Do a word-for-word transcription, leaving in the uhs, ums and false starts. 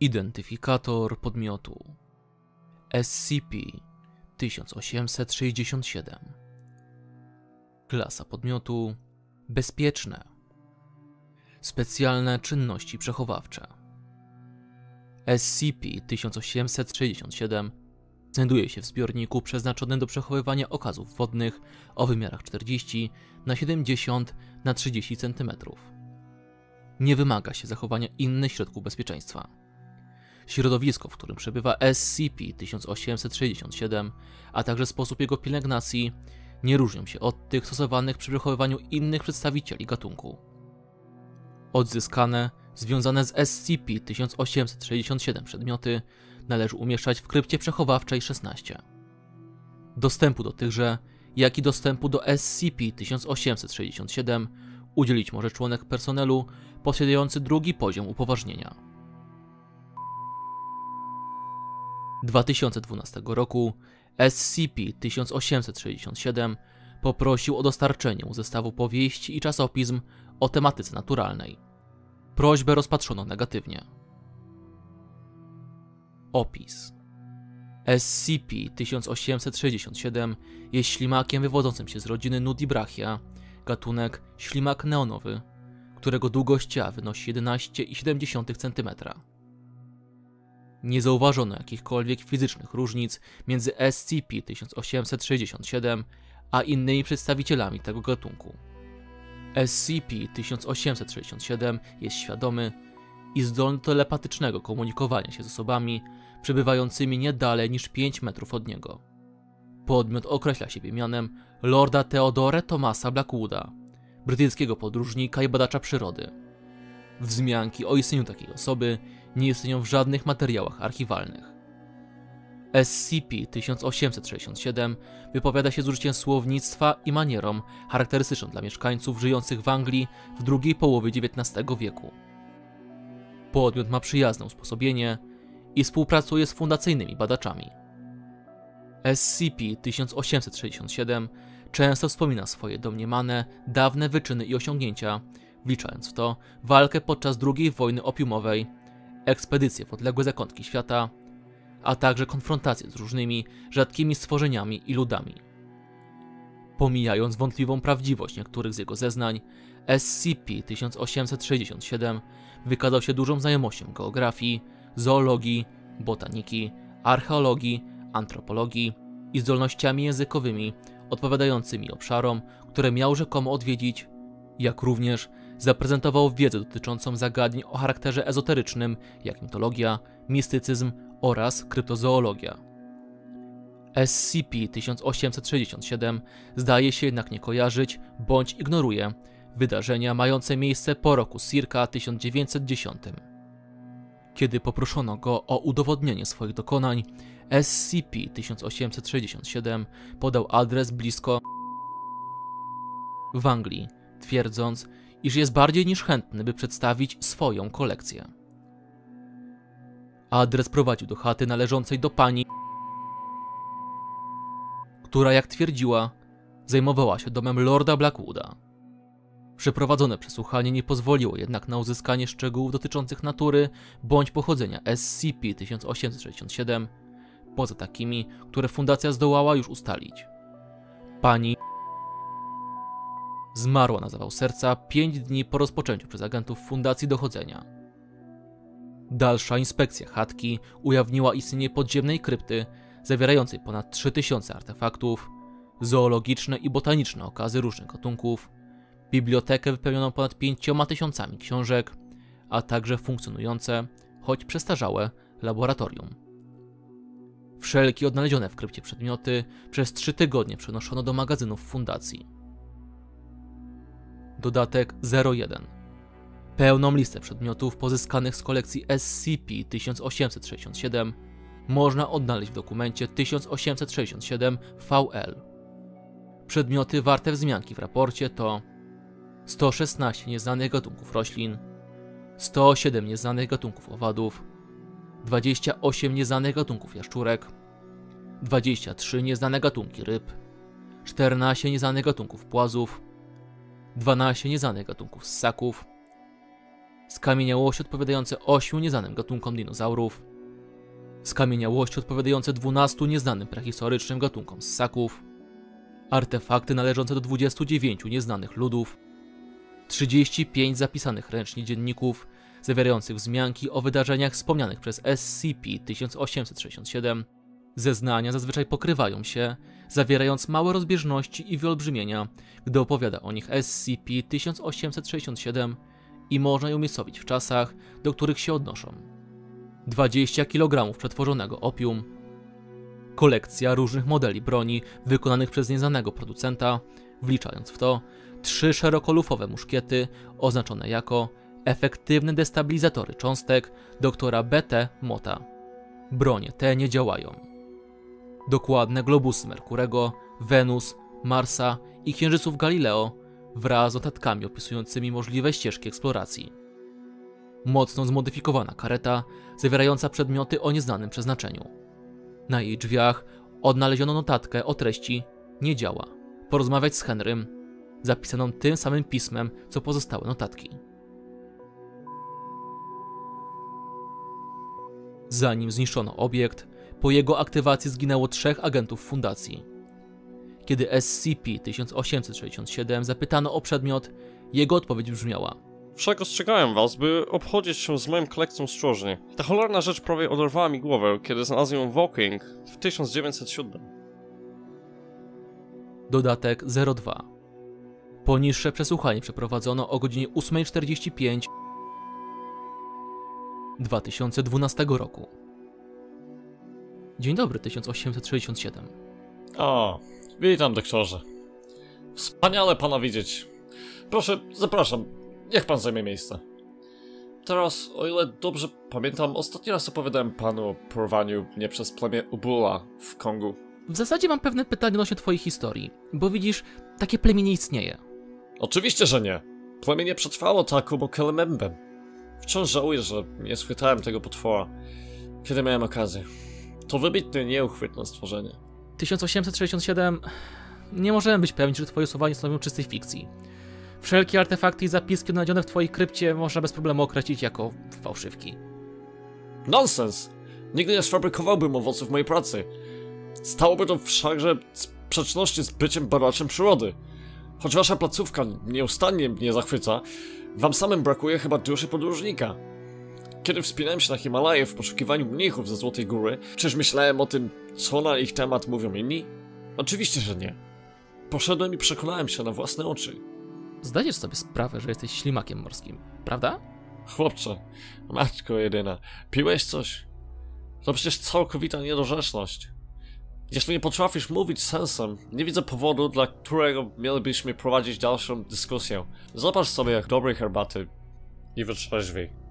Identyfikator podmiotu S C P tysiąc osiemset sześćdziesiąt siedem. Klasa podmiotu bezpieczne. Specjalne czynności przechowawcze. S C P tysiąc osiemset sześćdziesiąt siedem znajduje się w zbiorniku przeznaczonym do przechowywania okazów wodnych o wymiarach czterdzieści na siedemdziesiąt na trzydzieści centymetrów. Nie wymaga się zachowania innych środków bezpieczeństwa. Środowisko, w którym przebywa S C P tysiąc osiemset sześćdziesiąt siedem, a także sposób jego pielęgnacji nie różnią się od tych stosowanych przy przechowywaniu innych przedstawicieli gatunku. Odzyskane, związane z S C P tysiąc osiemset sześćdziesiąt siedem przedmioty należy umieszczać w krypcie przechowawczej szesnaście. Dostępu do tychże, jak i dostępu do S C P tysiąc osiemset sześćdziesiąt siedem udzielić może członek personelu posiadający drugi poziom upoważnienia. dwa tysiące dwunastego roku S C P tysiąc osiemset sześćdziesiąt siedem poprosił o dostarczenie mu zestawu powieści i czasopism o tematyce naturalnej. Prośbę rozpatrzono negatywnie. Opis. S C P tysiąc osiemset sześćdziesiąt siedem jest ślimakiem wywodzącym się z rodziny Nudibrachia, gatunek ślimak neonowy, którego długość ciała wynosi jedenaście przecinek siedem centymetra. Nie zauważono jakichkolwiek fizycznych różnic między S C P tysiąc osiemset sześćdziesiąt siedem a innymi przedstawicielami tego gatunku. S C P tysiąc osiemset sześćdziesiąt siedem jest świadomy i zdolny do telepatycznego komunikowania się z osobami przebywającymi nie dalej niż pięć metrów od niego. Podmiot określa siebie mianem Lorda Theodore Thomasa Blackwooda, brytyjskiego podróżnika i badacza przyrody. Wzmianki o istnieniu takiej osoby nie istnieją w żadnych materiałach archiwalnych. S C P tysiąc osiemset sześćdziesiąt siedem wypowiada się z użyciem słownictwa i manierą charakterystyczną dla mieszkańców żyjących w Anglii w drugiej połowie dziewiętnastego wieku. Podmiot ma przyjazne usposobienie i współpracuje z fundacyjnymi badaczami. S C P tysiąc osiemset sześćdziesiąt siedem często wspomina swoje domniemane, dawne wyczyny i osiągnięcia, wliczając w to walkę podczas drugiej wojny opiumowej, ekspedycje w odległe zakątki świata, a także konfrontacje z różnymi, rzadkimi stworzeniami i ludami. Pomijając wątpliwą prawdziwość niektórych z jego zeznań, S C P tysiąc osiemset sześćdziesiąt siedem wykazał się dużą znajomością geografii, zoologii, botaniki, archeologii, antropologii i zdolnościami językowymi odpowiadającymi obszarom, które miał rzekomo odwiedzić, jak również zaprezentował wiedzę dotyczącą zagadnień o charakterze ezoterycznym, jak mitologia, mistycyzm oraz kryptozoologia. S C P tysiąc osiemset sześćdziesiąt siedem zdaje się jednak nie kojarzyć bądź ignoruje wydarzenia mające miejsce po roku circa tysiąc dziewięćset dziesiątym. Kiedy poproszono go o udowodnienie swoich dokonań, S C P tysiąc osiemset sześćdziesiąt siedem podał adres blisko w Anglii, twierdząc, iż jest bardziej niż chętny, by przedstawić swoją kolekcję. Adres prowadził do chaty należącej do pani, która, jak twierdziła, zajmowała się domem Lorda Blackwooda. Przeprowadzone przesłuchanie nie pozwoliło jednak na uzyskanie szczegółów dotyczących natury bądź pochodzenia S C P tysiąc osiemset sześćdziesiąt siedem, poza takimi, które fundacja zdołała już ustalić. Pani zmarła na zawał serca pięć dni po rozpoczęciu przez agentów fundacji dochodzenia. Dalsza inspekcja chatki ujawniła istnienie podziemnej krypty zawierającej ponad trzy tysiące artefaktów, zoologiczne i botaniczne okazy różnych gatunków, bibliotekę wypełnioną ponad pięcioma tysiącami książek, a także funkcjonujące, choć przestarzałe, laboratorium. Wszelkie odnalezione w krypcie przedmioty przez trzy tygodnie przenoszono do magazynów fundacji. Dodatek zero jeden. Pełną listę przedmiotów pozyskanych z kolekcji S C P tysiąc osiemset sześćdziesiąt siedem można odnaleźć w dokumencie tysiąc osiemset sześćdziesiąt siedem V L. Przedmioty warte wzmianki w raporcie to sto szesnaście nieznanych gatunków roślin, sto siedem nieznanych gatunków owadów, dwadzieścia osiem nieznanych gatunków jaszczurek, dwadzieścia trzy nieznane gatunki ryb, czternaście nieznanych gatunków płazów, dwanaście nieznanych gatunków ssaków, skamieniałości odpowiadające ośmiu nieznanym gatunkom dinozaurów, skamieniałości odpowiadające dwunastu nieznanym prehistorycznym gatunkom ssaków, artefakty należące do dwudziestu dziewięciu nieznanych ludów, trzydziestu pięciu zapisanych ręcznie dzienników zawierających wzmianki o wydarzeniach wspomnianych przez S C P tysiąc osiemset sześćdziesiąt siedem. Zeznania zazwyczaj pokrywają się, zawierając małe rozbieżności i wyolbrzymienia, gdy opowiada o nich S C P tysiąc osiemset sześćdziesiąt siedem i można je umiejscowić w czasach, do których się odnoszą. dwadzieścia kilogramów przetworzonego opium, kolekcja różnych modeli broni wykonanych przez nieznanego producenta, wliczając w to trzy szerokolufowe muszkiety oznaczone jako efektywne destabilizatory cząstek doktora B T Mota. Bronie te nie działają. Dokładne globusy Merkurego, Wenus, Marsa i księżyców Galileo wraz z notatkami opisującymi możliwe ścieżki eksploracji. Mocno zmodyfikowana kareta zawierająca przedmioty o nieznanym przeznaczeniu. Na jej drzwiach odnaleziono notatkę o treści „Nie działa. Porozmawiać z Henrym”, zapisaną tym samym pismem co pozostałe notatki. Zanim zniszczono obiekt, po jego aktywacji zginęło trzech agentów fundacji. Kiedy S C P tysiąc osiemset sześćdziesiąt siedem zapytano o przedmiot, jego odpowiedź brzmiała: Wszak ostrzegałem was, by obchodzić się z moją kolekcją ostrożnie. Ta cholerna rzecz prawie oderwała mi głowę, kiedy znalazłem ją w Woking w tysiąc dziewięćset siódmym. Dodatek zero dwa. Poniższe przesłuchanie przeprowadzono o godzinie ósma czterdzieści pięć dwa tysiące dwunastego roku. Dzień dobry, tysiąc osiemset sześćdziesiąt siedem. O, witam, doktorze. Wspaniale pana widzieć. Proszę, zapraszam. Niech pan zajmie miejsce. Teraz, o ile dobrze pamiętam, ostatni raz opowiadałem panu o porwaniu mnie przez plemię Ubula w Kongu. W zasadzie mam pewne pytanie odnośnie twojej historii, bo widzisz, takie plemię nie istnieje. Oczywiście, że nie. Plemię nie przetrwało taką Kelemembem. Wciąż żałuję, że nie schwytałem tego potwora, kiedy miałem okazję. To wybitne, nieuchwytne stworzenie. tysiąc osiemset sześćdziesiąt siedem. Nie możemy być pewni, że twoje słowa nie stanowią czystej fikcji. Wszelkie artefakty i zapiski odnalezione w twojej krypcie można bez problemu określić jako fałszywki. Nonsens! Nigdy nie sfabrykowałbym owoców mojej pracy. Stałoby to wszakże w sprzeczności z byciem badaczem przyrody. Choć wasza placówka nieustannie mnie zachwyca, wam samym brakuje chyba duszy podróżnika. Kiedy wspinałem się na Himalaje w poszukiwaniu mnichów ze Złotej Góry, czyż myślałem o tym, co na ich temat mówią inni? Oczywiście, że nie. Poszedłem i przekonałem się na własne oczy. Zdajesz sobie sprawę, że jesteś ślimakiem morskim, prawda? Chłopcze, matko jedyna, piłeś coś? To przecież całkowita niedorzeczność. Jeśli nie potrafisz mówić sensem, nie widzę powodu, dla którego mielibyśmy prowadzić dalszą dyskusję. Zobacz sobie jak dobrej herbaty i wytrzeźwiej.